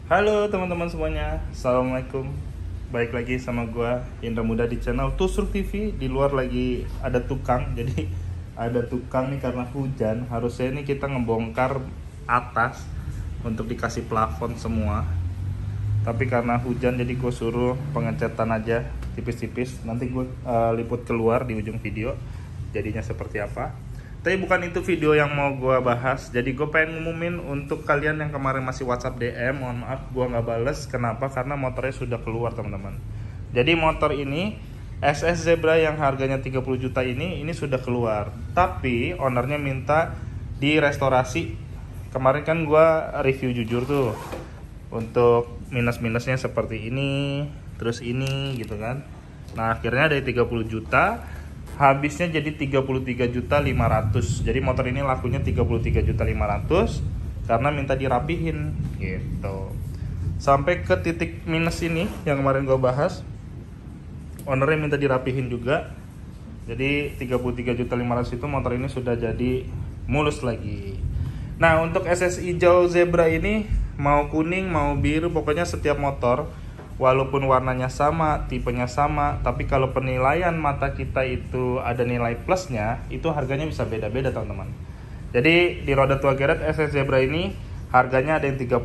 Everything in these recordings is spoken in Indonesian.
Halo teman-teman semuanya, Assalamualaikum. Baik lagi sama gua Indra Muda di channel Tusuk TV. Di luar lagi ada tukang, jadi ada tukang nih karena hujan. Harusnya ini kita ngebongkar atas untuk dikasih plafon semua. Tapi karena hujan jadi gue suruh pengecatan aja tipis-tipis. Nanti gue liput keluar di ujung video jadinya seperti apa. Tapi bukan itu video yang mau gue bahas. Jadi gue pengen ngumumin untuk kalian yang kemarin masih WhatsApp DM, mohon maaf gue nggak bales. Kenapa? Karena motornya sudah keluar teman-teman. Jadi motor ini SS Zebra yang harganya 30 juta ini sudah keluar. Tapi ownernya minta direstorasi. Kemarin kan gue review jujur tuh untuk minus-minusnya seperti ini, terus ini gitu kan. Nah, akhirnya dari 30 juta habisnya jadi 33 juta 500. Jadi motor ini lakunya 33 juta 500 karena minta dirapihin gitu. Sampai ke titik minus ini yang kemarin gue bahas. Ownernya minta dirapihin juga. Jadi 33 juta 500 itu motor ini sudah jadi mulus lagi. Nah, untuk SS hijau Zebra ini mau kuning mau biru pokoknya setiap motor walaupun warnanya sama, tipenya sama, tapi kalau penilaian mata kita itu ada nilai plusnya, itu harganya bisa beda-beda teman-teman. Jadi di roda tua geret SS Zebra ini harganya ada yang 30,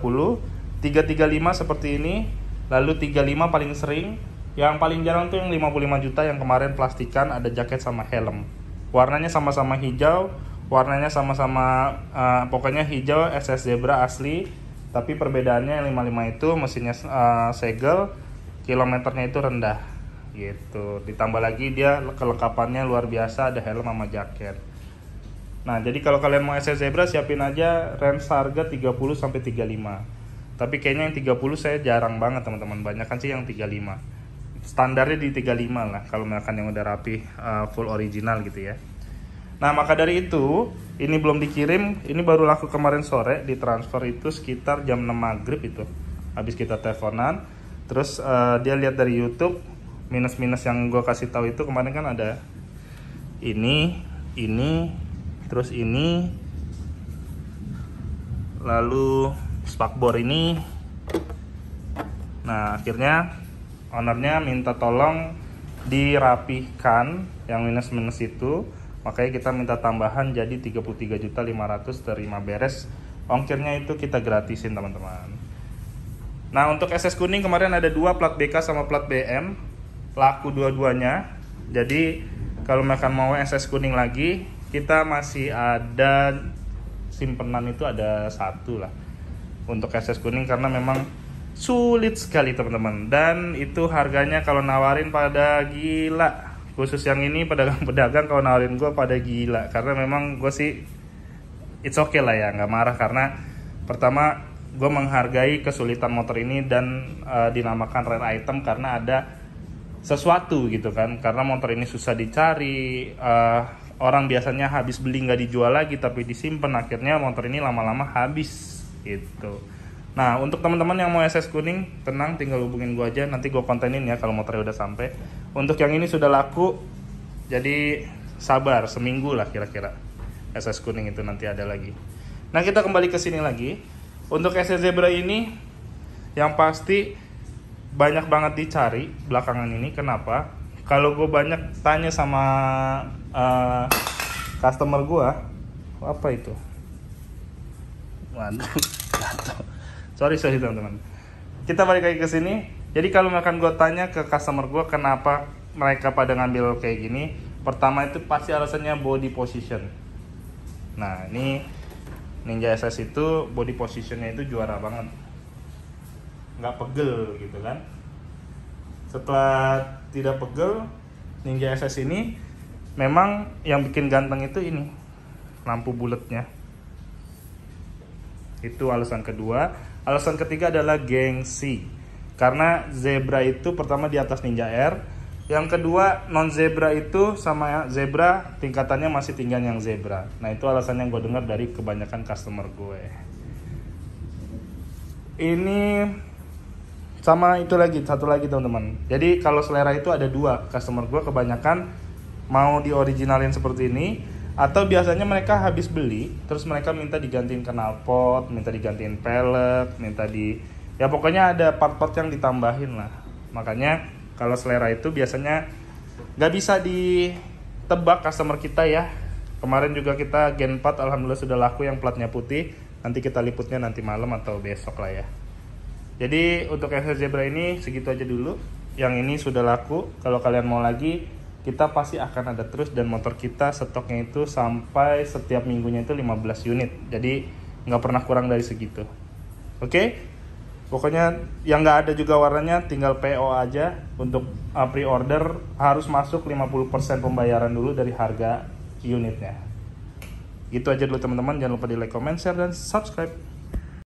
335 seperti ini, lalu 35 paling sering, yang paling jarang tuh yang 55 juta yang kemarin plastikan ada jaket sama helm. Warnanya sama-sama hijau, warnanya sama-sama pokoknya hijau SS Zebra asli. Tapi perbedaannya yang 55 itu mesinnya segel, kilometernya itu rendah gitu. Ditambah lagi dia kelengkapannya luar biasa, ada helm sama jaket. Nah, jadi kalau kalian mau SS Zebra siapin aja range harga 30 sampai 35. Tapi kayaknya yang 30 saya jarang banget teman-teman, banyak kan sih yang 35. Standarnya di 35 lah kalau misalkan yang udah rapi full original gitu ya. Nah, maka dari itu, ini belum dikirim, ini baru laku kemarin sore, ditransfer itu sekitar jam 6 maghrib itu. Habis kita teleponan, terus dia lihat dari YouTube, minus-minus yang gue kasih tahu itu kemarin kan ada ini, terus ini, lalu spakbor ini. Nah, akhirnya ownernya minta tolong dirapihkan yang minus-minus itu. Makanya kita minta tambahan jadi 33 juta 500 terima beres. Ongkirnya itu kita gratisin teman-teman. Nah, untuk SS kuning kemarin ada dua, plat BK sama plat BM. Laku dua-duanya. Jadi kalau makan mau SS kuning lagi, kita masih ada simpenan itu ada satu lah untuk SS kuning karena memang sulit sekali teman-teman. Dan itu harganya kalau nawarin pada gila. Khusus yang ini pedagang-pedagang kalau nawarin gue pada gila. Karena memang gue sih it's okay lah ya, nggak marah. Karena pertama gue menghargai kesulitan motor ini dan dinamakan rare item karena ada sesuatu gitu kan. Karena motor ini susah dicari, orang biasanya habis beli nggak dijual lagi tapi disimpan. Akhirnya motor ini lama-lama habis gitu. Nah, untuk teman-teman yang mau SS kuning, tenang, tinggal hubungin gue aja, nanti gue kontenin ya kalau motornya udah sampai. Untuk yang ini sudah laku, jadi sabar, seminggu lah kira-kira SS kuning itu nanti ada lagi. Nah, kita kembali ke sini lagi. Untuk SS Zebra ini, yang pasti banyak banget dicari belakangan ini. Kenapa? Kalau gue banyak tanya sama customer gue, apa itu? Waduh, sorry teman-teman. Kita balik lagi ke sini. Jadi kalau misalkan gue tanya ke customer gue kenapa mereka pada ngambil kayak gini, pertama itu pasti alasannya body position. Nah, ini Ninja SS itu body positionnya itu juara banget, nggak pegel gitu kan. Setelah tidak pegel, Ninja SS ini memang yang bikin ganteng itu ini lampu bulatnya. Itu alasan kedua. Alasan ketiga adalah gengsi. Karena Zebra itu pertama di atas Ninja R. Yang kedua non Zebra itu sama Zebra tingkatannya masih tinggian yang Zebra. Nah, itu alasan yang gue dengar dari kebanyakan customer gue. Ini sama itu lagi, satu lagi teman-teman. Jadi kalau selera itu ada dua. Customer gue kebanyakan mau di originalin seperti ini, atau biasanya mereka habis beli terus mereka minta digantiin knalpot, minta digantiin pelek, minta Ya pokoknya ada part-part yang ditambahin lah. Makanya kalau selera itu biasanya nggak bisa ditebak customer kita ya. Kemarin juga kita Gen 4 alhamdulillah sudah laku yang platnya putih. Nanti kita liputnya nanti malam atau besok lah ya. Jadi untuk FZ Zebra ini segitu aja dulu. Yang ini sudah laku. Kalau kalian mau lagi, kita pasti akan ada terus. Dan motor kita stoknya itu sampai setiap minggunya itu 15 unit. Jadi nggak pernah kurang dari segitu. Oke? Pokoknya yang nggak ada juga warnanya tinggal PO aja. Untuk pre-order harus masuk 50% pembayaran dulu dari harga unitnya. Itu aja dulu teman-teman. Jangan lupa di like, comment, share, dan subscribe.